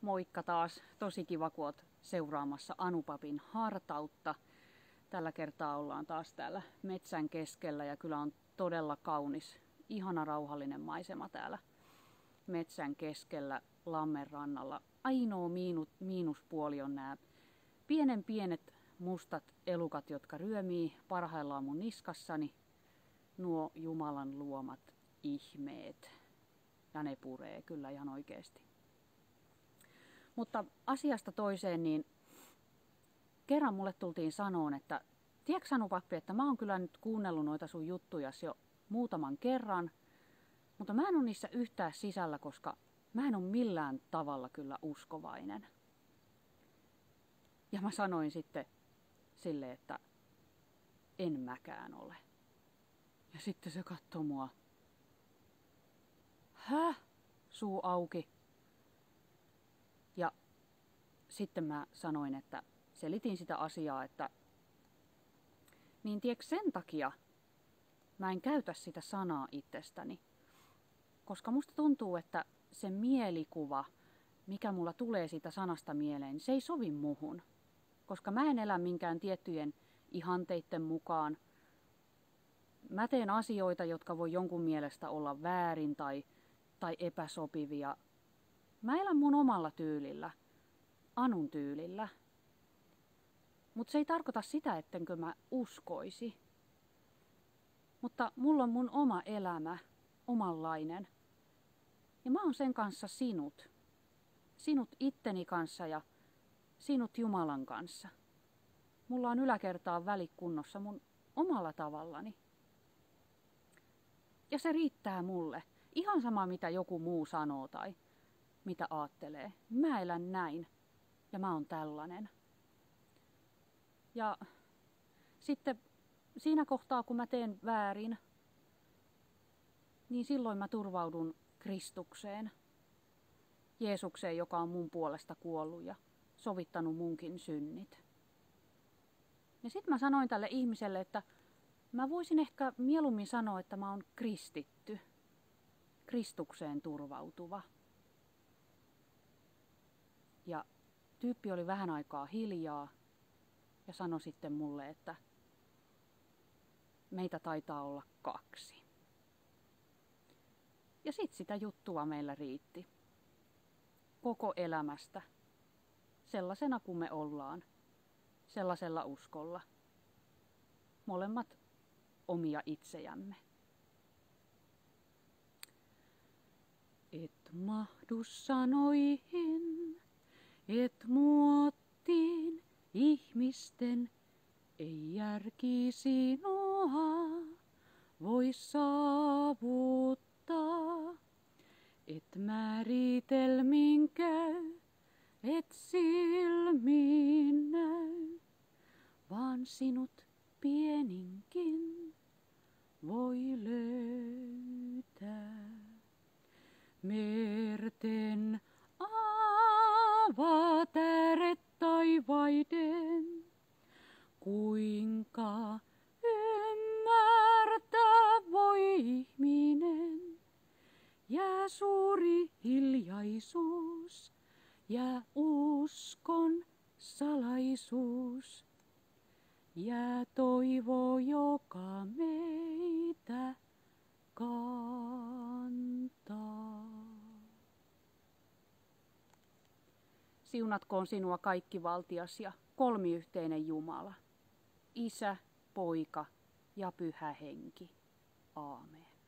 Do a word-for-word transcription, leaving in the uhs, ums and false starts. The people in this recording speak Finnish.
Moikka taas. Tosi kiva, kun oot seuraamassa Anupapin hartautta. Tällä kertaa ollaan taas täällä metsän keskellä ja kyllä on todella kaunis, ihana rauhallinen maisema täällä metsän keskellä Lammenrannalla. Ainoa miinu, miinuspuoli on nämä pienen pienet mustat elukat, jotka ryömii parhaillaan mun niskassani. Nuo Jumalan luomat ihmeet. Ja ne puree kyllä ihan oikeesti. Mutta asiasta toiseen, niin kerran mulle tultiin sanoon, että tiedätkö Anupappi, että mä oon kyllä nyt kuunnellut noita sun juttujas jo muutaman kerran, mutta mä en ole niissä yhtään sisällä, koska mä en ole millään tavalla kyllä uskovainen. Ja mä sanoin sitten sille, että en mäkään ole. Ja sitten se katsoi mua. Häh? Suu auki. Ja sitten mä sanoin, että selitin sitä asiaa, että niin tiedätkö sen takia mä en käytä sitä sanaa itsestäni. Koska musta tuntuu, että se mielikuva, mikä mulla tulee siitä sanasta mieleen, se ei sovi muhun. Koska mä en elä minkään tiettyjen ihanteitten mukaan. Mä teen asioita, jotka voi jonkun mielestä olla väärin tai, tai epäsopivia. Mä elän mun omalla tyylillä, Anun tyylillä. Mutta se ei tarkoita sitä, ettenkö mä uskoisi. Mutta mulla on mun oma elämä, omanlainen. Ja mä oon sen kanssa sinut. Sinut itteni kanssa ja sinut Jumalan kanssa. Mulla on yläkertaan välikunnossa mun omalla tavallani. Ja se riittää mulle. Ihan sama mitä joku muu sanoo tai mitä aattelee. Mä elän näin ja mä oon tällainen. Ja sitten siinä kohtaa kun mä teen väärin, niin silloin mä turvaudun Kristukseen. Jeesukseen, joka on mun puolesta kuollut ja sovittanut munkin synnit. Ja sitten mä sanoin tälle ihmiselle, että mä voisin ehkä mieluummin sanoa, että mä oon kristitty. Kristukseen turvautuva. Ja tyyppi oli vähän aikaa hiljaa ja sanoi sitten mulle, että meitä taitaa olla kaksi. Ja sit sitä juttua meillä riitti. Koko elämästä. Sellaisena kuin me ollaan. Sellaisella uskolla. Molemmat omia itsejämme. Et mahdu sanoihin, et muottiin ihmisten, ei järki sinua voi saavuttaa. Et määritelmin käy, et silmiin näy, vaan sinut pieninkin voi löytää. Merten avatääret taivaiden, kuinka ymmärtää voi ihminen. Jää suuri hiljaisuus ja uskon salaisuus. Jää toivo, joka meitä kantaa. Siunatkoon sinua kaikkivaltias ja kolmiyhteinen Jumala, Isä, Poika ja Pyhä Henki. Aamen.